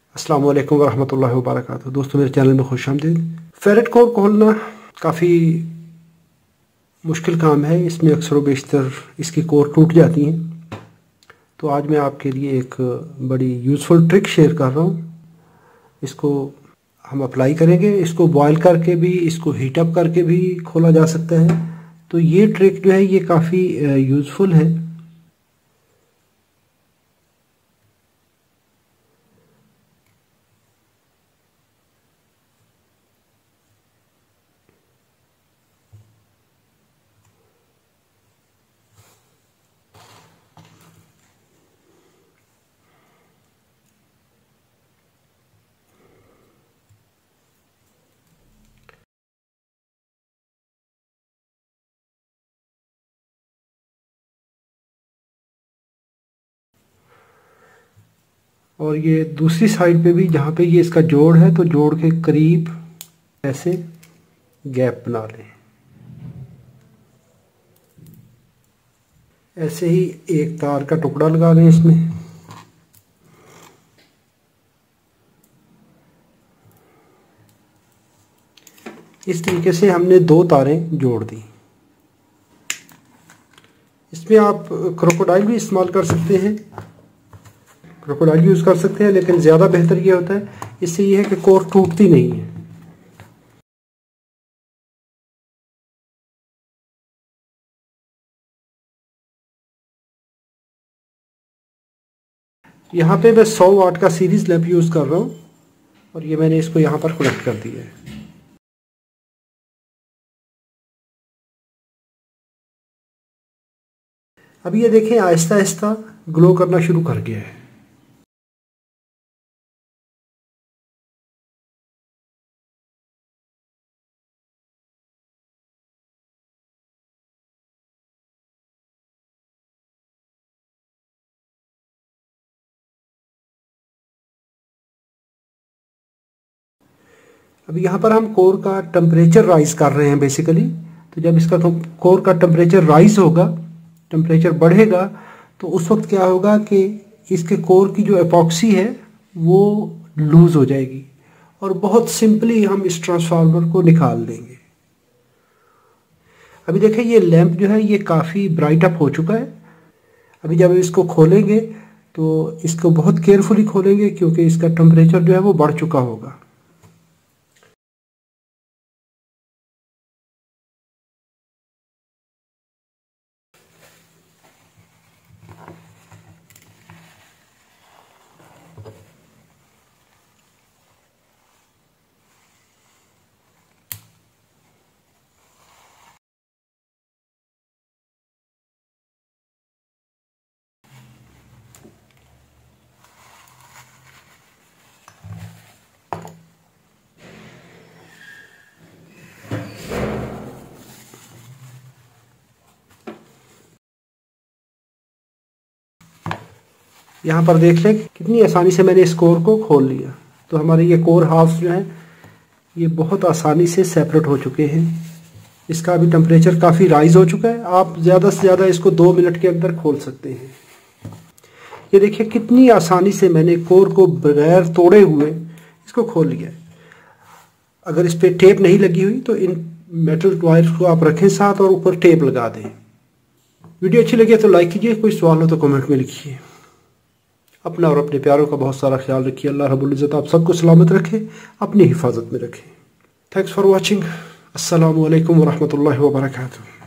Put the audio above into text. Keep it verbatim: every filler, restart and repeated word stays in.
अस्सलाम वालेकुम वरहमतुल्लाहि वबरकातुहू। दोस्तों मेरे चैनल में खुश आमदीद। फेरेट कोर खोलना काफ़ी मुश्किल काम है। इसमें अक्सर व बेशतर इसकी कोर टूट जाती हैं। तो आज मैं आपके लिए एक बड़ी यूज़फुल ट्रिक शेयर कर रहा हूँ। इसको हम अप्लाई करेंगे। इसको बॉयल करके भी, इसको हीट अप करके भी खोला जा सकता है। तो ये ट्रिक जो है ये काफ़ी यूज़फुल है। और ये दूसरी साइड पे भी, जहाँ पे ये इसका जोड़ है, तो जोड़ के करीब ऐसे गैप बना लें। ऐसे ही एक तार का टुकड़ा लगा लें इसमें। इस तरीके से हमने दो तारें जोड़ दी। इसमें आप क्रोकोडाइल भी इस्तेमाल कर सकते हैं, क्रोकोडाइल यूज़ कर सकते हैं, लेकिन ज़्यादा बेहतर ये होता है। इससे ये है कि कोर टूटती नहीं है। यहाँ पे मैं सौ वाट का सीरीज लैंप यूज़ कर रहा हूँ और ये मैंने इसको यहाँ पर कनेक्ट कर दिया है। अभी ये देखें आहिस्ता आहिस्ता ग्लो करना शुरू कर गया है। अभी यहाँ पर हम कोर का टेम्परेचर राइज कर रहे हैं बेसिकली। तो जब इसका तो कोर का टेम्परेचर राइज होगा, टेम्परेचर बढ़ेगा, तो उस वक्त क्या होगा कि इसके कोर की जो एपॉक्सी है वो लूज़ हो जाएगी और बहुत सिंपली हम इस ट्रांसफार्मर को निकाल देंगे। अभी देखें ये लैंप जो है ये काफ़ी ब्राइट अप हो चुका है। अभी जब इसको खोलेंगे तो इसको बहुत केयरफुली खोलेंगे, क्योंकि इसका टेम्परेचर जो है वो बढ़ चुका होगा। यहाँ पर देख लें कितनी आसानी से मैंने इस कोर को खोल लिया। तो हमारे ये कोर हाफ्स जो हैं ये बहुत आसानी से सेपरेट हो चुके हैं। इसका अभी टेम्परेचर काफ़ी राइज हो चुका है। आप ज़्यादा से ज़्यादा इसको दो मिनट के अंदर खोल सकते हैं। ये देखिए कितनी आसानी से मैंने कोर को बगैर तोड़े हुए इसको खोल लिया है। अगर इस पर टेप नहीं लगी हुई तो इन मेटल वायर्स को आप रखें साथ और ऊपर टेप लगा दें। वीडियो अच्छी लगी तो लाइक कीजिए, कोई सवाल हो तो कमेंट में लिखिए। अपना और अपने प्यारों का बहुत सारा ख्याल रखिए। अल्लाह रब्बुल इज़्ज़त आप सबको सलामत रखे, अपनी हिफाजत में रखे। Thanks for watching. अस्सलामु अलैकुम वरहमतुल्लाहि वबरकातुहू।